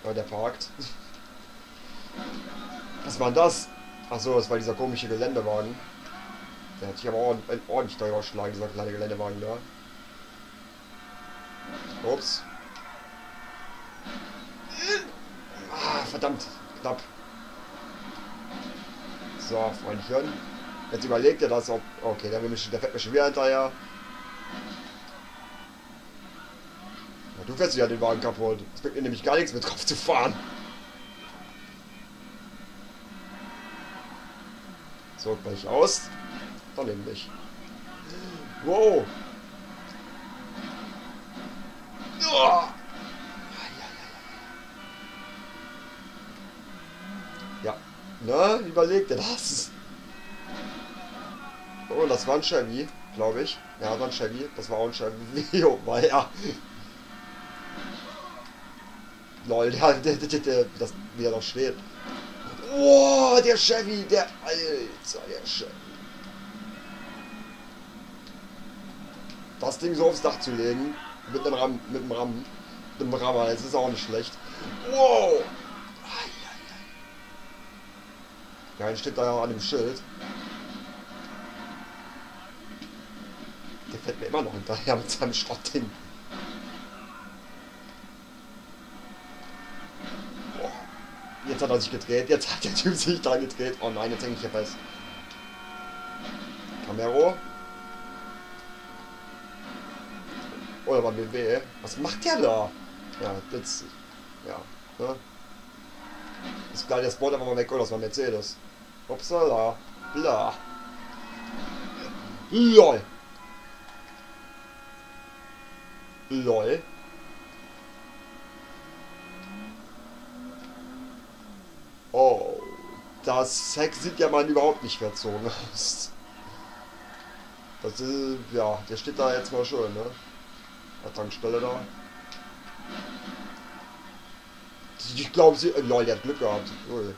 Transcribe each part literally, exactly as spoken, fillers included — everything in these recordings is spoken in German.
Ja, der parkt. Was war denn das? Achso, das war dieser komische Geländewagen. Der hat sich aber ordentlich, ordentlich teuer geschlagen, dieser kleine Geländewagen da. Ups. Ah, verdammt. Knapp. So, Freundchen. Jetzt überlegt er das, ob... Okay, der, will mich, der fährt mir schon wieder hinterher. Ja, du fährst ja den Wagen kaputt. Es bringt mir nämlich gar nichts, mit drauf zu fahren. So, gleich aus. Dann nämlich. Wow. Oh. Ja. Ne? Überleg dir das. Oh, das war ein Chevy, glaube ich. Ja, das war ein Chevy. Das war auch ein Chevy. Jo, war ja. Lol, der, der, der, der, das, wie er noch steht. Oh, der Chevy, der Alter, der Chevy. Das Ding so aufs Dach zu legen, mit einem Ram, mit einem Ram, mit einem Rammer, das ist auch nicht schlecht. Wow! Ja, dann steht da ja an dem Schild. Der fährt mir immer noch hinterher mit seinem Schrottding. Jetzt hat er sich gedreht, jetzt hat der Typ sich da gedreht. Oh nein, jetzt hänge ich hier fest. Camero. Oder war B M W. Was macht der da? Ja, jetzt. Ja, ne? Das kleine das Board einfach mal weg, oder? Das war Mercedes. Upsala. Bla. LOL. LOL. Oh. Das Heck sieht ja mal überhaupt nicht verzogen aus. Das ist. Ja, der steht da jetzt mal schön, ne? Der Tankstelle da. Ich glaube, sie. Lol, der hat Glück gehabt. Ui.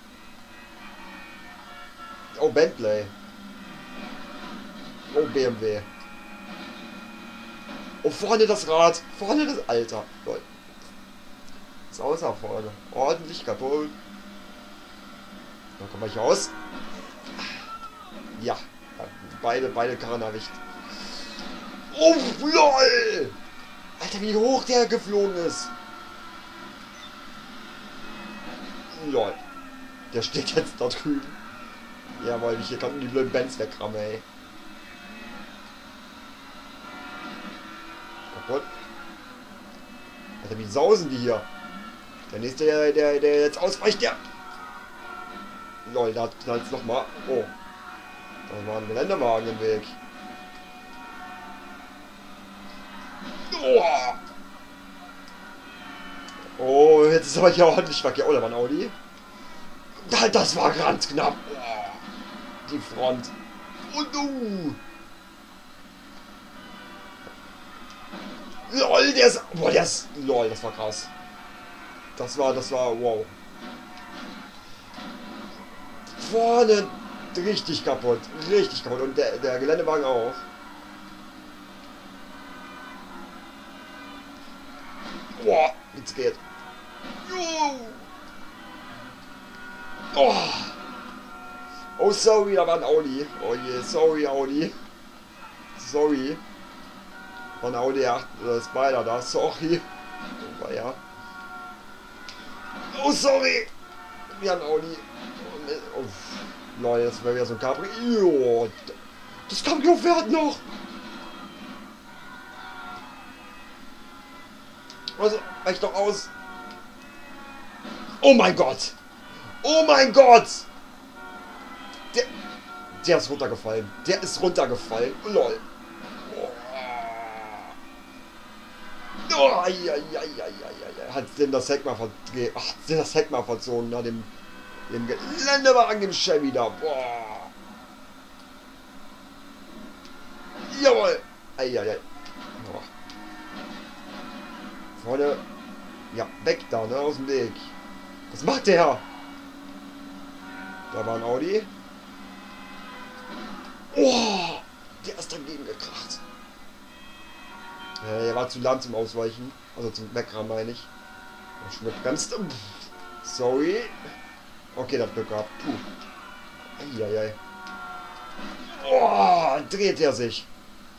Oh, Bentley. Oh, B M W. Oh, vorne das Rad. Vorne das. Alter. Lol. Ist außer vorne. Ordentlich kaputt. Dann kommen wir hier raus. Ja. Beide, beide Karren erwischt. Oh, lol! Alter, wie hoch der geflogen ist. Lol. Der steht jetzt da drüben. Jawohl, ich hier kann die blöden Bands wegrammen, ey. Kaputt. Alter, wie sausen die hier? Der nächste, der, der, der jetzt ausweicht, der... Lol, da knallt es nochmal. Oh. Da war ein Geländewagen im Weg. Oh. Oh, jetzt ist aber hier ordentlich Verkehr. Oh, da war ein Audi. Das war ganz knapp. Oh. Die Front. Und du. Lol, der ist... Boah, der ist... Lol, das war krass. Das war, das war... Wow. Vorne richtig kaputt. Richtig kaputt. Und der, der Geländewagen auch. Boah, jetzt geht. Oh. Oh, sorry, da war ein Audi. Oh je, sorry, Audi. Sorry. War ein Audi acht äh, Spider da, sorry. Oh, ja. Oh, sorry. Wir haben Audi. Oh, Leute, das wäre wieder so ein Capri. Jo, das Cabrio fährt noch. Also, reicht doch aus. Oh mein Gott. Oh mein Gott. Der, der ist runtergefallen. Der ist runtergefallen. Lol. Oh, ai, ai, ai, ai, ai. Hat denn das Heck mal verdreht? Ach, hat denn das Heck mal verzogen nach dem, dem Geländewagen, dem Chevy da. Boah. Jawohl. Ai, ai, ai. Oh. Vorne. Ja, weg da, ne? Aus dem Weg. Was macht der? Da war ein Audi. Oh, der ist dagegen gekracht. Äh, er war zu lahm zum Ausweichen. Also zum Wegrammen, meine ich. Schon gebremst. Sorry. Okay, das Glück gehabt. Puh. Eieiei. Oh, dreht er sich.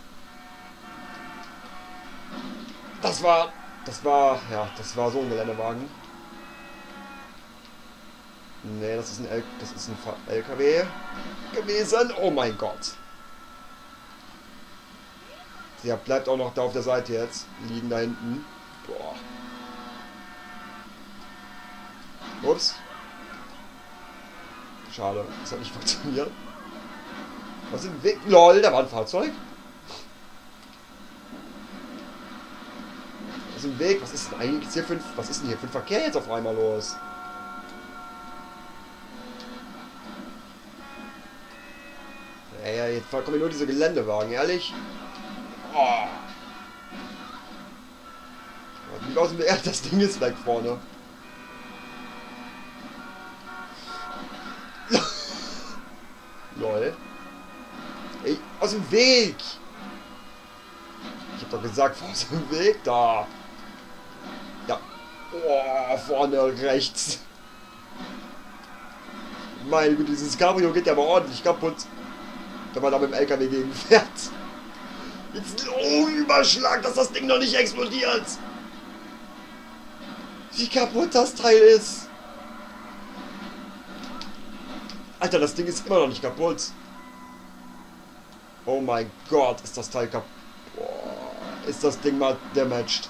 Das war... Das war... Ja, das war so ein Geländewagen. Nee, das ist ein, L das ist ein L K W gewesen. Oh mein Gott. Der bleibt auch noch da auf der Seite jetzt. Liegen da hinten. Boah. Ups. Schade, das hat nicht funktioniert. Was im Weg? LOL, da war ein Fahrzeug. Was im Weg? Was ist denn eigentlich hier für ein, was ist denn hier für ein Verkehr jetzt auf einmal los? Ja, ja, jetzt kommen nur diese Geländewagen, ehrlich. Oh. Wie aus dem Erd, das Ding ist weg vorne. Lol. Ey, aus dem Weg! Ich hab doch gesagt, aus dem Weg da! Ja. Oh, vorne rechts. Meine Güte, dieses Cabrio geht ja aber ordentlich kaputt. Wenn man da mit dem L K W gegen fährt. Jetzt, oh, Überschlag, dass das Ding noch nicht explodiert! Wie kaputt das Teil ist! Alter, das Ding ist immer noch nicht kaputt. Oh mein Gott, ist das Teil kaputt. Ist das Ding mal damaged.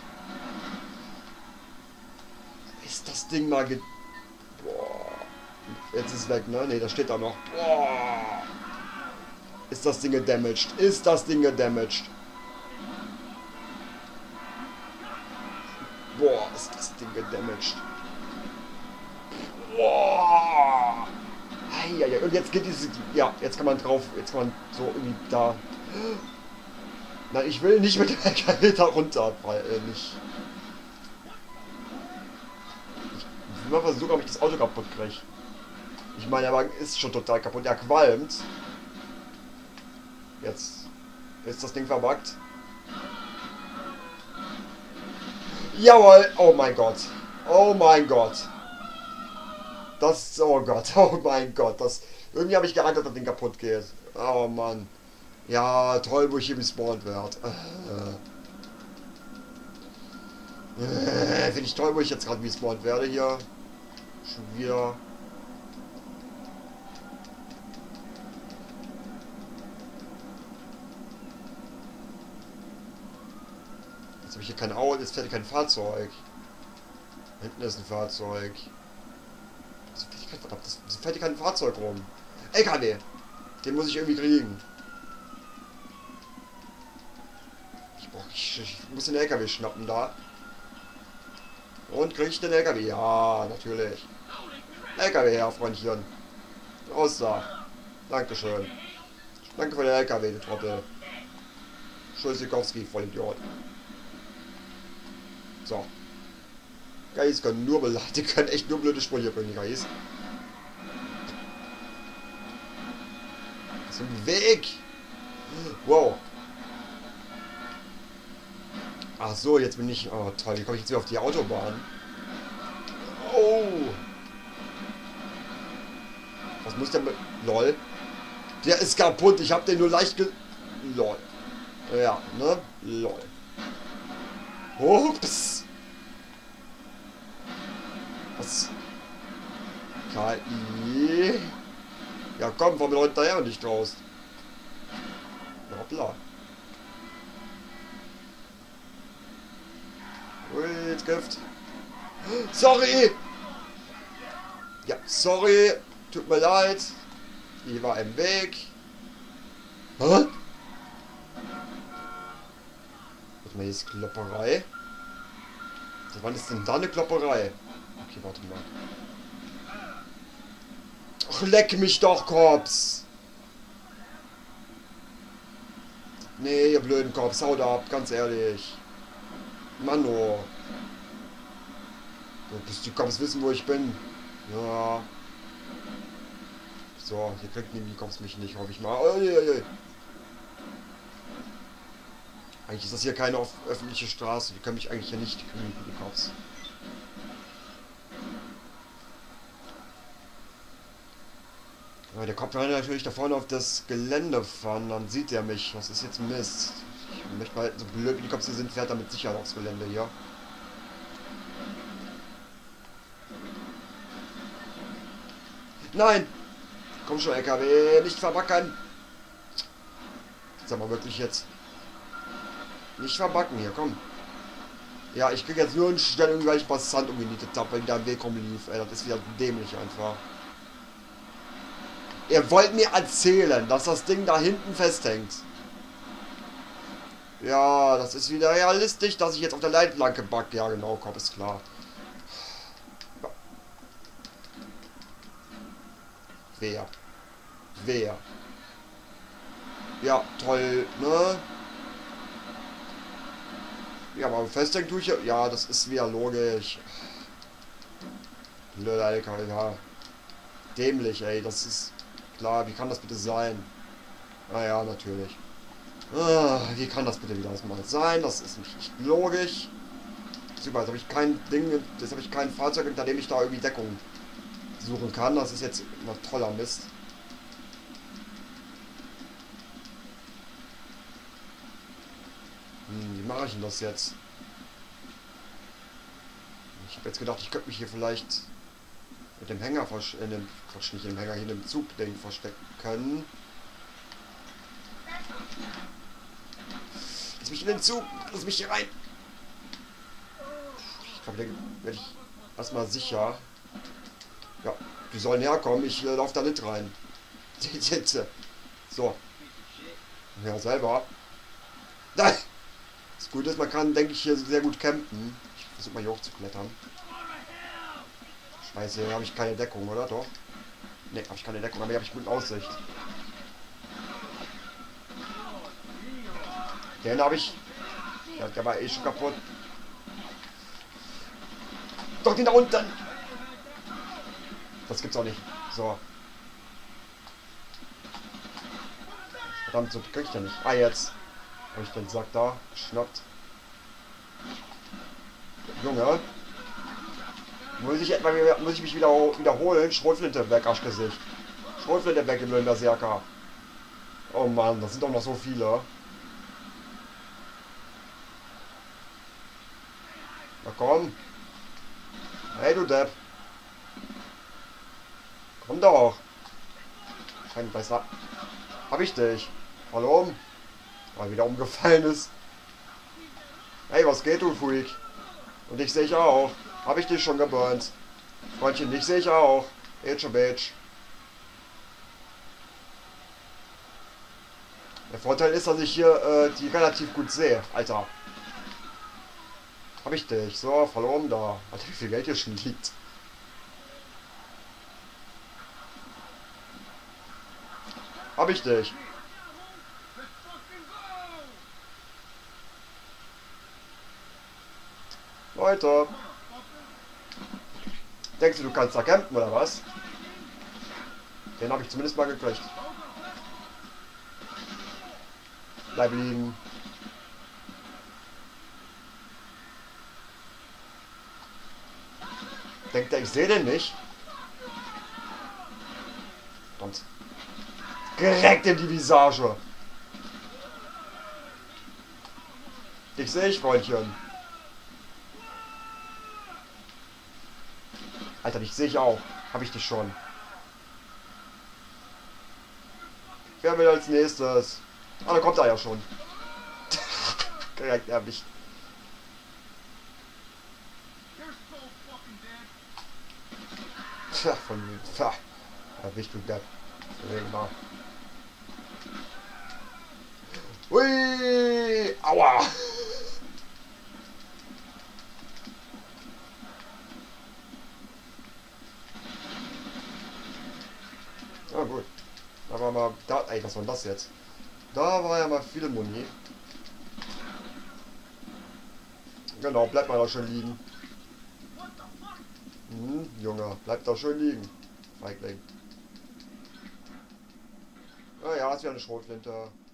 Ist das Ding mal ge... Boah. Jetzt ist es weg, ne? Ne, das steht da noch. Boah. Ist das Ding gedamaged? Ist das Ding gedamaged? Boah, ist das Ding gedamaged. Boah. Eieiei. Und jetzt geht diese... Ja, jetzt kann man drauf... Jetzt kann man so irgendwie da... Nein, ich will nicht mit dem L K W da runter, weil äh, nicht... Ich will mal versuchen, ob ich das Auto kaputt kriege. Ich meine, der Wagen ist schon total kaputt. Er qualmt. Jetzt ist das Ding verbuggt. Jawohl! Oh mein Gott! Oh mein Gott! Das... Oh Gott! Oh mein Gott! Das... Irgendwie habe ich geahnt, dass das Ding kaputt geht. Oh Mann. Ja, toll, wo ich hier gespawnt werde. Äh, äh, Finde ich toll, wo ich jetzt gerade gespawnt werde hier. Schon wieder. Jetzt habe ich hier kein Auto, jetzt fährt hier kein Fahrzeug. Hinten ist ein Fahrzeug. Wieso fährt hier kein Fahrzeug rum? L K W! Den muss ich irgendwie kriegen. Ich, ich muss den L K W schnappen da. Und kriege ich den L K W? Ja, natürlich. L K W her, Freundchen. Raus da. Dankeschön. Danke für den L K W, du Trottel. Schulzikowski, Vollidiot. So. Guys können nur beleidigen, die können echt nur blöde Sprüche bringen, Guys. So ein Weg. Wow. Ach so, jetzt bin ich... Oh toll, wie komme ich jetzt wieder auf die Autobahn? Oh! Was muss der mit... LOL. Der ist kaputt, ich habe den nur leicht ge... LOL. Ja, ne? LOL. Ups! Was? K I... Ja komm, komm Leute daher und nicht raus. Hoppla. Ui, jetzt Gift. Sorry! Ja, sorry. Tut mir leid. Die war im Weg. Hä? Warte mal, hier ist Klopperei. Wann ist denn da eine Klopperei? Okay, warte mal. Ach, leck mich doch, Korps! Nee, ihr blöden Korps, haut ab, ganz ehrlich. Mano. Du bist die Cops wissen, wo ich bin. Ja. So, hier kriegt die Cops mich nicht, hoffe ich mal. Uiuiui. Eigentlich ist das hier keine öffentliche Straße. Die können mich eigentlich hier nicht kriegen, die Cops. Ja, der kommt dann natürlich da vorne auf das Gelände fahren, dann sieht er mich. Das ist jetzt Mist. Ich möchte mal, so blöd wie die Cops hier sind, fährt er mit Sicherheit aufs Gelände hier. Nein! Komm schon, L K W, nicht verbacken! Sag mal wirklich jetzt. Nicht verbacken hier, komm. Ja, ich krieg jetzt nur einen Stern irgendwelche Passant umgenietet habe, weil die da am Weg rumlief. Ey, das ist wieder dämlich einfach. Ihr wollt mir erzählen, dass das Ding da hinten festhängt. Ja, das ist wieder realistisch, dass ich jetzt auf der Leitplanke back. Ja, genau, komm, ist klar. Ja. Wer? Wer? Ja, toll, ne? Ja, aber festhängen tue ich ja. Ja, das ist wieder logisch. Blöder L K W, ja. Dämlich, ey, das ist klar. Wie kann das bitte sein? Naja, natürlich. Ah, wie kann das bitte wieder mal sein? Das ist nicht logisch. Super, jetzt habe ich kein Ding, jetzt habe ich kein Fahrzeug, hinter dem ich da irgendwie Deckung suchen kann. Das ist jetzt immer toller Mist. Hm, wie mache ich denn das jetzt? Ich habe jetzt gedacht, ich könnte mich hier vielleicht mit dem Hänger verstecken, in dem, Quatsch, nicht im Hänger, hier in dem Zugding verstecken. Lass mich in den Zug, lass mich hier rein. Ich glaube, da werde ich erstmal sicher. Ja, die sollen herkommen, ich äh, laufe da nicht rein. So. Ja, selber. Nein! Das Gute ist, man kann, denke ich, hier sehr gut campen. Ich versuche mal hier hochzuklettern. Scheiße, hier habe ich keine Deckung, oder? Doch? Ne, habe ich keine Deckung, aber hier habe ich gute Aussicht. Den habe ich. Ja, der war eh schon kaputt. Doch, den da unten! Das gibt's auch nicht. So. Verdammt, so krieg ich ja nicht. Ah, jetzt. Habe ich den Sack da geschnappt. Junge. Muss ich etwa muss ich mich wieder wiederholen? Schrotflinte weg, Arschgesicht. Schrotflinte weg, im Berserker. Oh Mann, das sind doch noch so viele. Na komm. Hey, du Depp. Komm doch. Kein besser. Hab ich dich. Hallo? Weil wieder umgefallen ist. Hey, was geht, du Freak? Und dich sehe ich auch. Hab ich dich schon geburnt. Freundchen, dich sehe ich auch. Bitch, bitch. Der Vorteil ist, dass ich hier äh, die relativ gut sehe. Alter. Hab ich dich. So, verloren da. Alter, wie viel Geld hier schon liegt. Hab ich dich. Leute. Denkst du, du kannst da campen oder was? Den habe ich zumindest mal gekriegt. Bleib liegen. Denkt er, ich sehe den nicht? Verdammt. Direkt in die Visage. Dich sehe ich, Freundchen. Alter, dich sehe ich auch. Habe ich dich schon. Wer will als nächstes? Ah, da kommt er ja schon. Direkt erwischt. Tja, von mir. Tja. Erwischt du Depp. Mal. Hui! Aua! Ja gut. Da war mal. Da, ey, was war denn das jetzt? Da war ja mal viel Muni. Genau, bleibt mal da schön liegen. Hm, Junge, bleibt da schön liegen. Feigling. Naja, ist ja eine Schrotflinte.